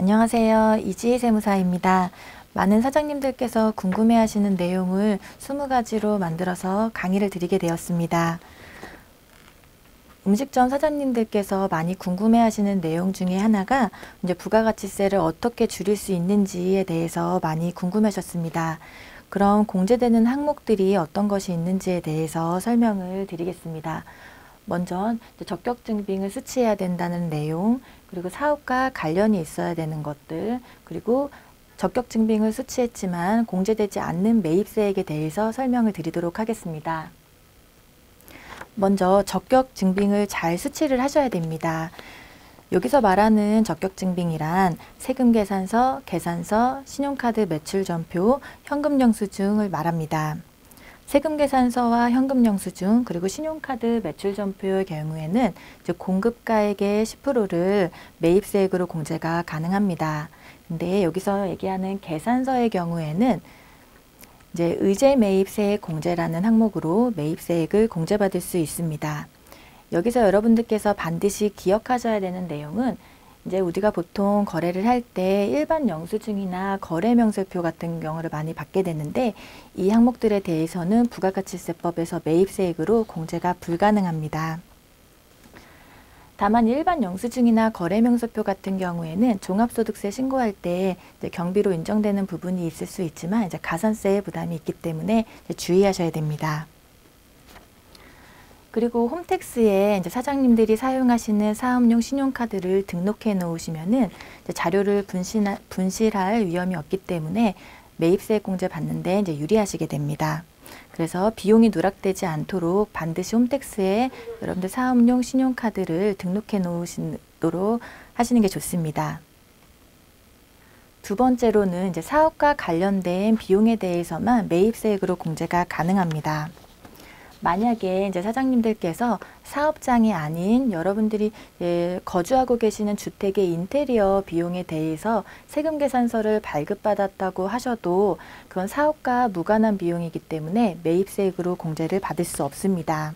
안녕하세요. 이지희 세무사입니다. 많은 사장님들께서 궁금해하시는 내용을 20가지로 만들어서 강의를 드리게 되었습니다. 음식점 사장님들께서 많이 궁금해하시는 내용 중에 하나가 이제 부가가치세를 어떻게 줄일 수 있는지에 대해서 많이 궁금하셨습니다. 그럼 공제되는 항목들이 어떤 것이 있는지에 대해서 설명을 드리겠습니다. 먼저 적격증빙을 수취해야 된다는 내용, 그리고 사업과 관련이 있어야 되는 것들, 그리고 적격증빙을 수취했지만 공제되지 않는 매입세액에 대해서 설명을 드리도록 하겠습니다. 먼저 적격증빙을 잘 수취를 하셔야 됩니다. 여기서 말하는 적격증빙이란 세금계산서, 계산서, 신용카드 매출전표, 현금영수증을 말합니다. 세금계산서와 현금영수증 그리고 신용카드 매출전표의 경우에는 이제 공급가액의 10%를 매입세액으로 공제가 가능합니다. 근데 여기서 얘기하는 계산서의 경우에는 이제 의제매입세액 공제라는 항목으로 매입세액을 공제받을 수 있습니다. 여기서 여러분들께서 반드시 기억하셔야 되는 내용은 이제 우리가 보통 거래를 할 때 일반 영수증이나 거래명세표 같은 경우를 많이 받게 되는데 이 항목들에 대해서는 부가가치세법에서 매입세액으로 공제가 불가능합니다. 다만 일반 영수증이나 거래명세표 같은 경우에는 종합소득세 신고할 때 이제 경비로 인정되는 부분이 있을 수 있지만 이제 가산세의 부담이 있기 때문에 주의하셔야 됩니다. 그리고 홈택스에 이제 사장님들이 사용하시는 사업용 신용카드를 등록해 놓으시면은 자료를 분실할 위험이 없기 때문에 매입세액 공제 받는데 이제 유리하시게 됩니다. 그래서 비용이 누락되지 않도록 반드시 홈택스에 여러분들 사업용 신용카드를 등록해 놓으시도록 하시는 게 좋습니다. 두 번째로는 이제 사업과 관련된 비용에 대해서만 매입세액으로 공제가 가능합니다. 만약에 이제 사장님들께서 사업장이 아닌 여러분들이 거주하고 계시는 주택의 인테리어 비용에 대해서 세금계산서를 발급받았다고 하셔도 그건 사업과 무관한 비용이기 때문에 매입세액으로 공제를 받을 수 없습니다.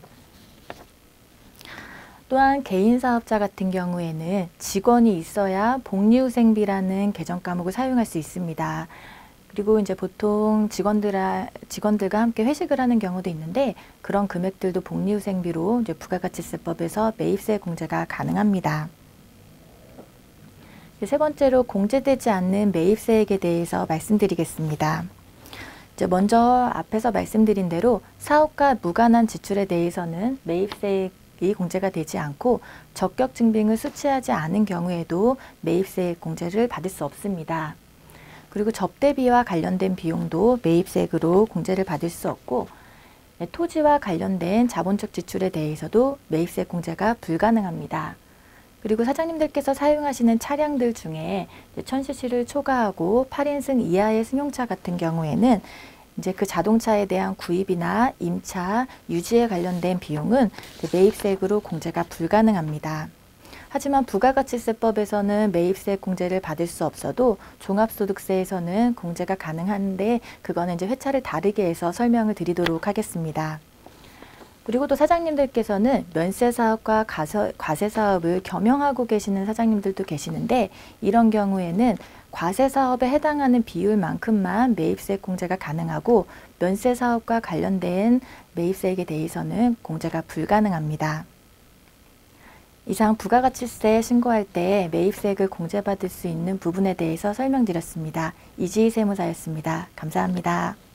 또한 개인사업자 같은 경우에는 직원이 있어야 복리후생비라는 개정 과목을 사용할 수 있습니다. 그리고 이제 보통 직원들과 함께 회식을 하는 경우도 있는데 그런 금액들도 복리후생비로 이제 부가가치세법에서 매입세 공제가 가능합니다. 세 번째로 공제되지 않는 매입세액에 대해서 말씀드리겠습니다. 이제 먼저 앞에서 말씀드린 대로 사업과 무관한 지출에 대해서는 매입세액이 공제가 되지 않고 적격증빙을 수취하지 않은 경우에도 매입세액 공제를 받을 수 없습니다. 그리고 접대비와 관련된 비용도 매입세액으로 공제를 받을 수 없고 토지와 관련된 자본적 지출에 대해서도 매입세액 공제가 불가능합니다. 그리고 사장님들께서 사용하시는 차량들 중에 1000cc를 초과하고 8인승 이하의 승용차 같은 경우에는 이제 그 자동차에 대한 구입이나 임차, 유지에 관련된 비용은 매입세액으로 공제가 불가능합니다. 하지만 부가가치세법에서는 매입세액 공제를 받을 수 없어도 종합소득세에서는 공제가 가능한데 그거는 이제 회차를 다르게 해서 설명을 드리도록 하겠습니다. 그리고 또 사장님들께서는 면세사업과 과세사업을 겸용하고 계시는 사장님들도 계시는데 이런 경우에는 과세사업에 해당하는 비율만큼만 매입세액 공제가 가능하고 면세사업과 관련된 매입세액에 대해서는 공제가 불가능합니다. 이상 부가가치세 신고할 때 매입세액을 공제받을 수 있는 부분에 대해서 설명드렸습니다. 이지희 세무사였습니다. 감사합니다.